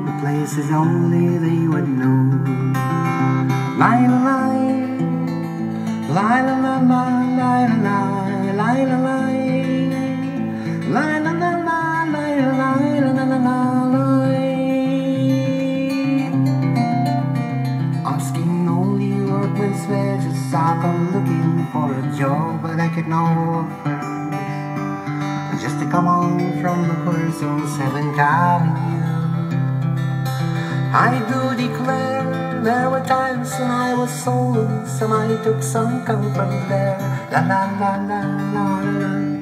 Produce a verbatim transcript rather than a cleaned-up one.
the places only they would know. Lie, lie, lie, la la la, lie, la lie, la lie, lie, la la la, lie, la lie, la la la, lie. Asking all the workmen's wages, I'm looking for a job, but I get no offers. Just to come on from the horse on Seventh Avenue. I do declare there were times when I was sold, somebody took some comfort there. La la la la la la.